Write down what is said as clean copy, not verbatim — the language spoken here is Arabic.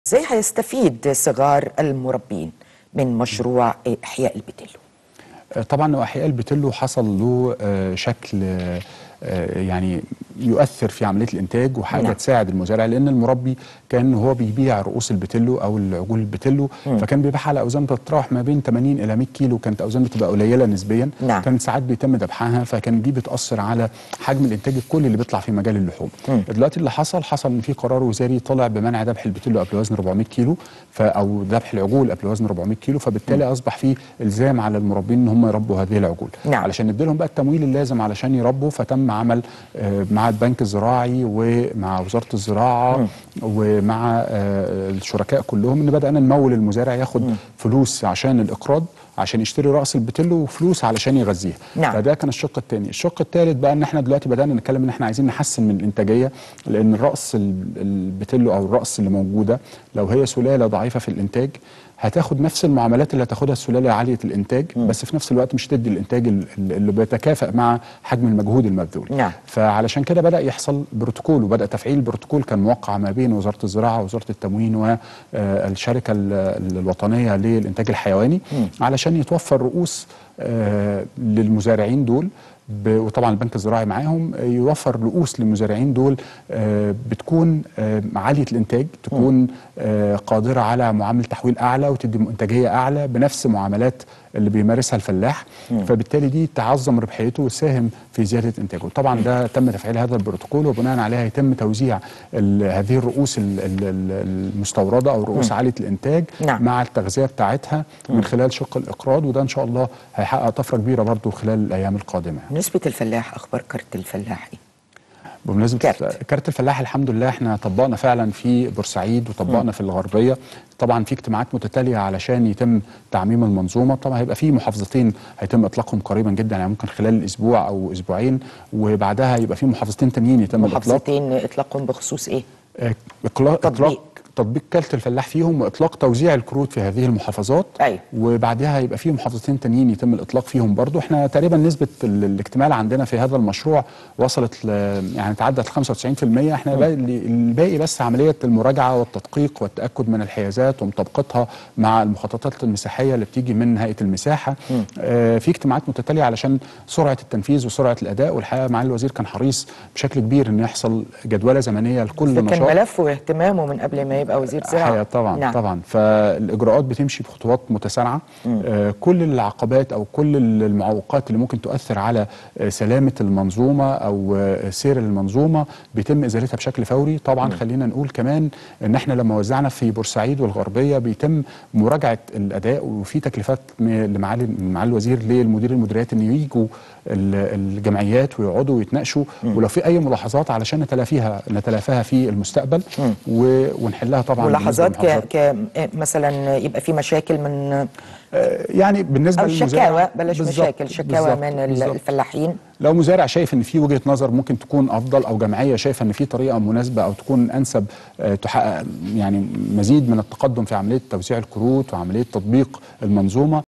ازاي هيستفيد صغار المربين من مشروع إحياء البتلو؟ طبعا احياء البتلو حصل له شكل يعني يؤثر في عمليه الانتاج وحاجه نعم. تساعد المزارع، لان المربي كان هو بيبيع رؤوس البتلو او العجول البتلو فكان بيبيعها على اوزان بتتراوح ما بين 80 الى 100 كيلو، كانت اوزان بتبقى قليله نسبيا. نعم. كانت ساعات بيتم ذبحها، فكان دي بتاثر على حجم الانتاج الكلي اللي بيطلع في مجال اللحوم. دلوقتي اللي حصل ان في قرار وزاري طلع بمنع ذبح البتلو قبل وزن 400 كيلو او ذبح العجول قبل وزن 400 كيلو، فبالتالي اصبح في الزام على المربين ان هم يربوا هذه العجول. نعم. علشان نديلهم بقى التمويل اللازم علشان يربوا، فتم عمل مع البنك الزراعي ومع وزارة الزراعة ومع الشركاء كلهم ان بدأنا نمول المزارع ياخد فلوس عشان الإقراض عشان يشتري رأس البتلو وفلوس علشان يغذيها. نعم. فده كان الشق الثاني. الشق الثالث بقى ان احنا دلوقتي بدأنا نتكلم ان احنا عايزين نحسن من الانتاجية، لان الرأس البتلو او الرأس اللي موجودة لو هي سلالة ضعيفة في الانتاج هتاخد نفس المعاملات اللي هتاخدها السلالة عالية الانتاج، بس في نفس الوقت مش تدي الانتاج اللي بيتكافئ مع حجم المجهود المبذول. نعم. فعلشان كده بدأ يحصل بروتوكول، وبدأ تفعيل بروتوكول كان موقع ما بين وزارة الزراعة ووزارة التموين والشركة الوطنية للإنتاج الحيواني علشان يتوفر رؤوس للمزارعين دول، وطبعا البنك الزراعي معاهم يوفر رؤوس للمزارعين دول بتكون عالية الانتاج، تكون قادرة على معاملة تحويل أعلى وتدي إنتاجية أعلى بنفس معاملات اللي بيمارسها الفلاح. فبالتالي دي تعظم ربحيته وتساهم في زيادة إنتاجه. طبعا ده تم تفعيل هذا البروتوكول، وبناء عليها يتم توزيع هذه الرؤوس المستوردة أو رؤوس عالية الإنتاج نعم. مع التغذية بتاعتها من خلال شق الإقراض، وده إن شاء الله هيحقق طفرة كبيرة برضو خلال الأيام القادمة. نسبة الفلاح، أخبار كارت الفلاح إيه؟ بمناسبة كارت الفلاح، الحمد لله احنا طبقنا فعلا في بورسعيد وطبقنا في الغربية. طبعا في اجتماعات متتالية علشان يتم تعميم المنظومة. طبعا هيبقى في محافظتين هيتم اطلاقهم قريبا جدا، يعني ممكن خلال اسبوع او اسبوعين، وبعدها هيبقى في محافظتين تانيين يتم الاطلاق. محافظتين اطلاقهم بخصوص ايه؟ تطبيق كارت الفلاح فيهم، واطلاق توزيع الكروت في هذه المحافظات. أيوة. وبعدها هيبقى في محافظتين تانيين يتم الاطلاق فيهم برضو. احنا تقريبا نسبه الاكتمال عندنا في هذا المشروع وصلت يعني تعدت 95%. احنا الباقي بس عمليه المراجعه والتدقيق والتاكد من الحيازات ومطابقتها مع المخططات المساحيه اللي بتيجي من هيئه المساحه. في اجتماعات متتاليه علشان سرعه التنفيذ وسرعه الاداء، والحقيقه معالي الوزير كان حريص بشكل كبير ان يحصل جدوله زمنيه لكل نشاط. كان ملفه واهتمامه من قبل ما يبقى وزير زراعه. طبعا. نعم. طبعا فالاجراءات بتمشي بخطوات متسارعه. كل العقبات او كل المعوقات اللي ممكن تؤثر على سلامه المنظومه او سير المنظومه بيتم ازالتها بشكل فوري. طبعا خلينا نقول كمان ان احنا لما وزعنا في بورسعيد والغربيه بيتم مراجعه الاداء، وفي تكليفات لمعالي الوزير للمدير المديريات ان يجوا الجمعيات ويقعدوا ويتناقشوا، ولو في اي ملاحظات علشان نتلافاها في المستقبل ونحلها. طبعا ملاحظات مثلا يبقى في مشاكل من يعني بالنسبه للمزارع، بلاش مشاكل، شكاوى من الفلاحين. لو مزارع شايف ان في وجهه نظر ممكن تكون افضل، او جمعيه شايفه ان في طريقه مناسبه او تكون انسب تحقق يعني مزيد من التقدم في عمليه توزيع الكروت وعمليه تطبيق المنظومه،